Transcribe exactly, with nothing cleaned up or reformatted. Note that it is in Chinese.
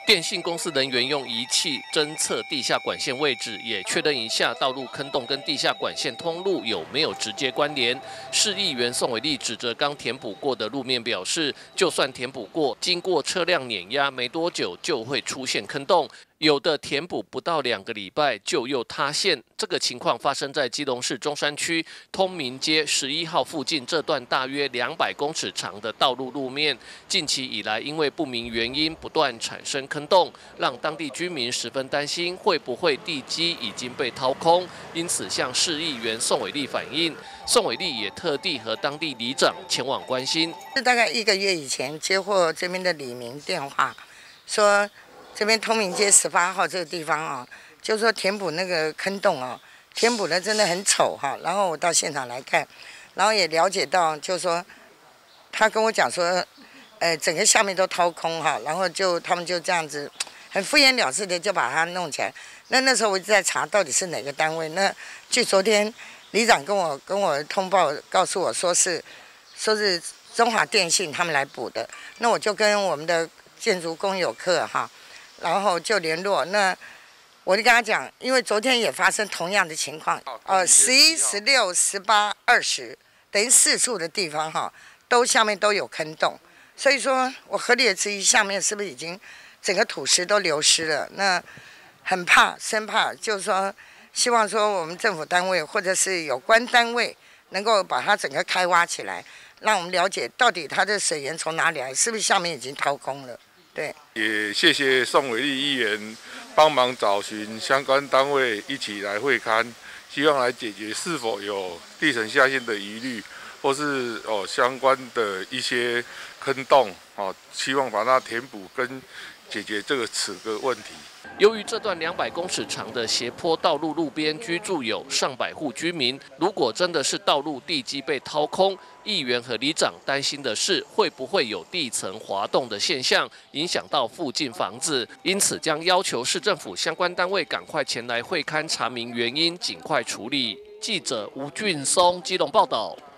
电信公司人员用仪器侦测地下管线位置，也确认一下道路坑洞跟地下管线通路有没有直接关联。市议员宋伟立指责刚填补过的路面表示，就算填补过，经过车辆碾压没多久就会出现坑洞。 有的填补不到两个礼拜就又塌陷，这个情况发生在基隆市中山区通明街十一号附近这段大约两百公尺长的道路路面，近期以来因为不明原因不断产生坑洞，让当地居民十分担心会不会地基已经被掏空，因此向市议员宋伟立反映，宋伟立也特地和当地里长前往关心。 是大概一个月以前接获这边的李明电话，说。 这边通明街十八号这个地方啊，就说填补那个坑洞啊，填补的真的很丑哈。然后我到现场来看，然后也了解到，就说他跟我讲说，呃，整个下面都掏空哈，然后就他们就这样子很敷衍了事的就把它弄起来。那那时候我一直在查到底是哪个单位。那据昨天里长跟我跟我通报告诉我说是说是中华电信他们来补的。那我就跟我们的建筑工有课哈。 然后就联络，那我就跟他讲，因为昨天也发生同样的情况，呃，十一、十六、十八、二十，等于四处的地方哈，都下面都有坑洞，所以说我合理的质疑，下面是不是已经整个土石都流失了？那很怕，生怕，就是说，希望说我们政府单位或者是有关单位能够把它整个开挖起来，让我们了解到底它的水源从哪里来，是不是下面已经掏空了？ 对， 也谢谢宋伟立议员帮忙找寻相关单位一起来会勘，希望来解决是否有地层下陷的疑虑，或是哦相关的一些坑洞哦，希望把它填补跟解决这个此个问题。 由于这段两百公尺长的斜坡道路路边居住有上百户居民，如果真的是道路地基被掏空，议员和里长担心的是会不会有地层滑动的现象，影响到附近房子，因此将要求市政府相关单位赶快前来会勘查明原因，尽快处理。记者吴俊松基隆报道。